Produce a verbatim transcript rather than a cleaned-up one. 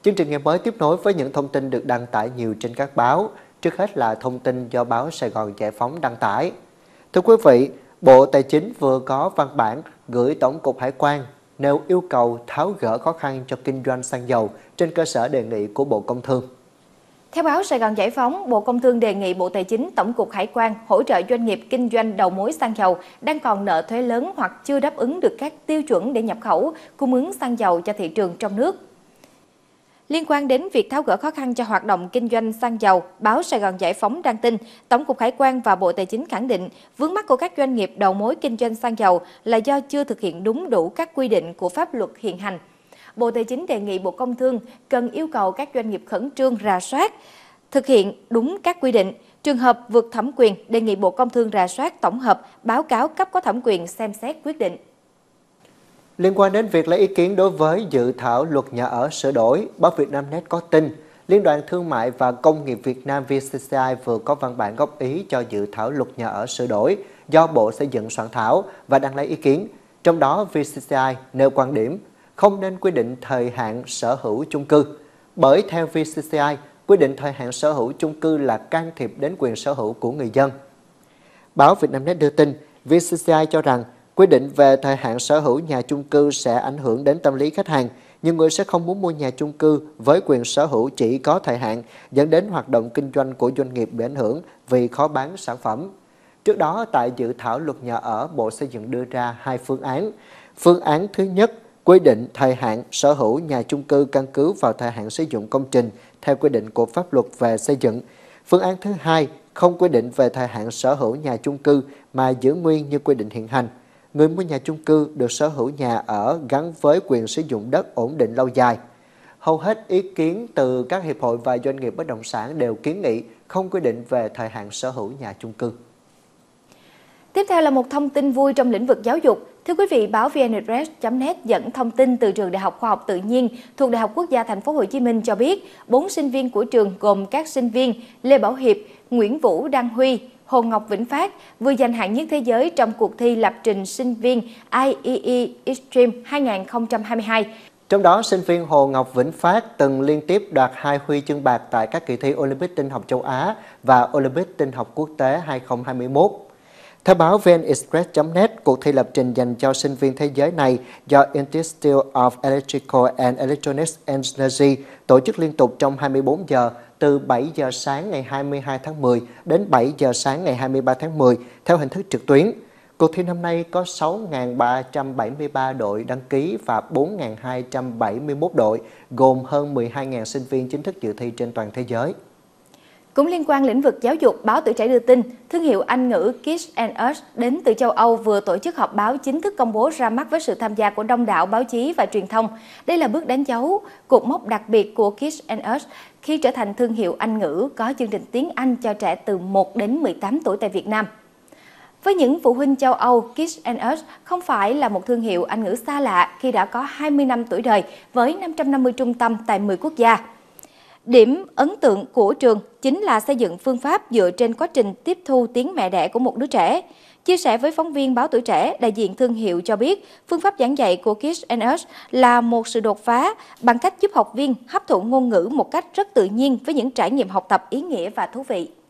Chương trình ngày mới tiếp nối với những thông tin được đăng tải nhiều trên các báo. Trước hết là thông tin do báo Sài Gòn Giải Phóng đăng tải. Thưa quý vị, Bộ Tài chính vừa có văn bản gửi Tổng cục Hải quan nêu yêu cầu tháo gỡ khó khăn cho kinh doanh xăng dầu trên cơ sở đề nghị của Bộ Công Thương. Theo báo Sài Gòn Giải Phóng, Bộ Công Thương đề nghị Bộ Tài chính, Tổng cục Hải quan hỗ trợ doanh nghiệp kinh doanh đầu mối xăng dầu đang còn nợ thuế lớn hoặc chưa đáp ứng được các tiêu chuẩn để nhập khẩu, cung ứng xăng dầu cho thị trường trong nước. Liên quan đến việc tháo gỡ khó khăn cho hoạt động kinh doanh xăng dầu, báo Sài Gòn Giải Phóng đăng tin, Tổng cục Hải quan và Bộ Tài chính khẳng định vướng mắc của các doanh nghiệp đầu mối kinh doanh xăng dầu là do chưa thực hiện đúng đủ các quy định của pháp luật hiện hành. Bộ Tài chính đề nghị Bộ Công Thương cần yêu cầu các doanh nghiệp khẩn trương rà soát, thực hiện đúng các quy định. Trường hợp vượt thẩm quyền, đề nghị Bộ Công Thương rà soát tổng hợp, báo cáo cấp có thẩm quyền xem xét quyết định. Liên quan đến việc lấy ý kiến đối với dự thảo luật nhà ở sửa đổi, báo Vietnamnet có tin Liên đoàn Thương mại và Công nghiệp Việt Nam vê xê xê i vừa có văn bản góp ý cho dự thảo luật nhà ở sửa đổi do Bộ Xây dựng soạn thảo và đang lấy ý kiến. Trong đó, vê xê xê i nêu quan điểm không nên quy định thời hạn sở hữu chung cư, bởi theo vê xê xê i, quy định thời hạn sở hữu chung cư là can thiệp đến quyền sở hữu của người dân. Báo Vietnamnet đưa tin, vê xê xê i cho rằng quy định về thời hạn sở hữu nhà chung cư sẽ ảnh hưởng đến tâm lý khách hàng. Nhiều người sẽ không muốn mua nhà chung cư với quyền sở hữu chỉ có thời hạn, dẫn đến hoạt động kinh doanh của doanh nghiệp bị ảnh hưởng vì khó bán sản phẩm. Trước đó, tại dự thảo luật nhà ở, Bộ Xây dựng đưa ra hai phương án. Phương án thứ nhất, quy định thời hạn sở hữu nhà chung cư căn cứ vào thời hạn sử dụng công trình theo quy định của pháp luật về xây dựng. Phương án thứ hai, không quy định về thời hạn sở hữu nhà chung cư mà giữ nguyên như quy định hiện hành. Người mua nhà chung cư được sở hữu nhà ở gắn với quyền sử dụng đất ổn định lâu dài. Hầu hết ý kiến từ các hiệp hội và doanh nghiệp bất động sản đều kiến nghị không quy định về thời hạn sở hữu nhà chung cư. Tiếp theo là một thông tin vui trong lĩnh vực giáo dục. Thưa quý vị, báo vê en express chấm net dẫn thông tin từ Trường Đại học Khoa học Tự nhiên thuộc Đại học Quốc gia Thành phố Hồ Chí Minh cho biết, bốn sinh viên của trường gồm các sinh viên Lê Bảo Hiệp, Nguyễn Vũ Đăng Huy, Hồ Ngọc Vĩnh Phát vừa giành hạng nhất thế giới trong cuộc thi lập trình sinh viên i e e Extreme hai không hai hai. Trong đó, sinh viên Hồ Ngọc Vĩnh Phát từng liên tiếp đoạt hai huy chương bạc tại các kỳ thi Olympic tin học châu Á và Olympic tin học quốc tế hai không hai mốt. Theo báo vê en express chấm net, cuộc thi lập trình dành cho sinh viên thế giới này do Institute of Electrical and Electronics Engineering tổ chức liên tục trong hai mươi bốn giờ từ bảy giờ sáng ngày hai mươi hai tháng mười đến bảy giờ sáng ngày hai mươi ba tháng mười theo hình thức trực tuyến. Cuộc thi năm nay có sáu nghìn ba trăm bảy mươi ba đội đăng ký và bốn nghìn hai trăm bảy mươi mốt đội, gồm hơn mười hai nghìn sinh viên chính thức dự thi trên toàn thế giới. Cũng liên quan lĩnh vực giáo dục, báo Tuổi Trẻ đưa tin, thương hiệu Anh ngữ Kids and Us đến từ châu Âu vừa tổ chức họp báo chính thức công bố ra mắt với sự tham gia của đông đảo báo chí và truyền thông. Đây là bước đánh dấu cột mốc đặc biệt của Kids and Us khi trở thành thương hiệu Anh ngữ có chương trình tiếng Anh cho trẻ từ một đến mười tám tuổi tại Việt Nam. Với những phụ huynh châu Âu, Kids and Us không phải là một thương hiệu Anh ngữ xa lạ khi đã có hai mươi năm tuổi đời với năm trăm năm mươi trung tâm tại mười quốc gia. Điểm ấn tượng của trường chính là xây dựng phương pháp dựa trên quá trình tiếp thu tiếng mẹ đẻ của một đứa trẻ. Chia sẻ với phóng viên báo Tuổi Trẻ, đại diện thương hiệu cho biết phương pháp giảng dạy của Kids and Us là một sự đột phá bằng cách giúp học viên hấp thụ ngôn ngữ một cách rất tự nhiên với những trải nghiệm học tập ý nghĩa và thú vị.